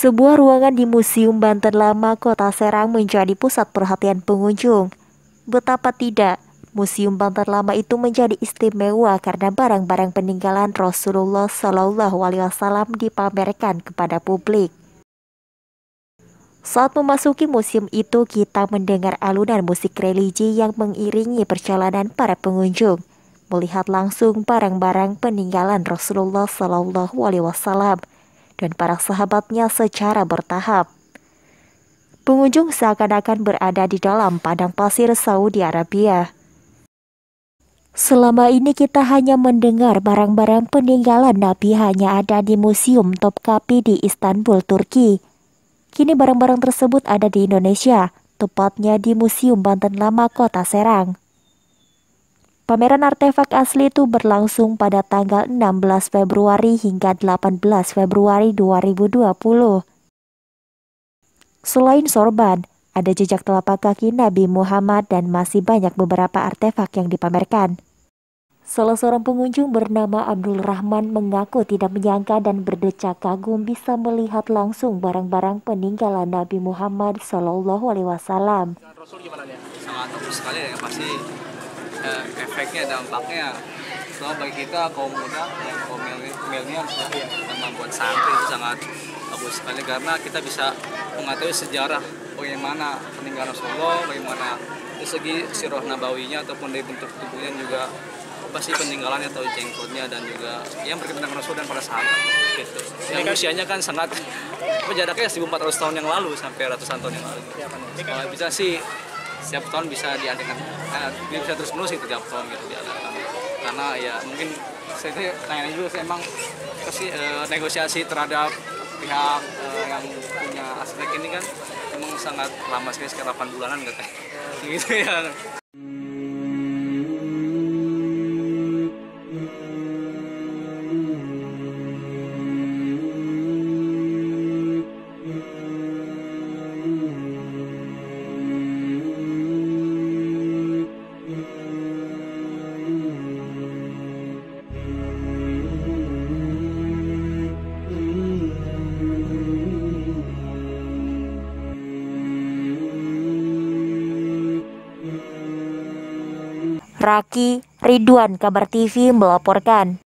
Sebuah ruangan di Museum Banten Lama, Kota Serang menjadi pusat perhatian pengunjung. Betapa tidak, Museum Banten Lama itu menjadi istimewa karena barang-barang peninggalan Rasulullah Shallallahu Alaihi Wasallam dipamerkan kepada publik. Saat memasuki museum itu, kita mendengar alunan musik religi yang mengiringi perjalanan para pengunjung, melihat langsung barang-barang peninggalan Rasulullah Shallallahu Alaihi Wasallam dan para sahabatnya secara bertahap. Pengunjung seakan-akan berada di dalam padang pasir Saudi Arabia. Selama ini kita hanya mendengar barang-barang peninggalan Nabi hanya ada di Museum Topkapi di Istanbul, Turki. Kini barang-barang tersebut ada di Indonesia, tepatnya di Museum Banten Lama, Kota Serang. Pameran artefak asli itu berlangsung pada tanggal 16 Februari hingga 18 Februari 2020. Selain sorban, ada jejak telapak kaki Nabi Muhammad dan masih banyak beberapa artefak yang dipamerkan. Salah seorang pengunjung bernama Abdul Rahman mengaku tidak menyangka dan berdecak kagum bisa melihat langsung barang-barang peninggalan Nabi Muhammad Shallallahu Alaihi Wasallam. Rasul gimana nih? Sangat bagus sekali ya, pasti efeknya, dampaknya selama bagi kita kaum muda dan kaum milenial sama buat santri itu sangat bagus sekali karena kita bisa mengetahui sejarah bagaimana peninggalan Rasulullah, bagaimana dari segi sirah nabawinya ataupun dari bentuk tubuhnya juga pasti peninggalannya atau jenggotnya dan juga yang berkaitan dengan Rasul dan para sahabat gitu. Yang usianya kan sangat jaraknya 1400 tahun yang lalu sampai ratusan tahun yang lalu. Kalau bisa sih setiap tahun bisa diadakan, bisa terus menerus itu tiap tahun gitu diadakan. Karena ya mungkin saya tanya dulu emang pasti negosiasi terhadap pihak yang punya aspek ini kan memang sangat lama sekali, sekitar 8 bulanan katanya. Gitu ya. Raki Ridwan, Kabar TV melaporkan.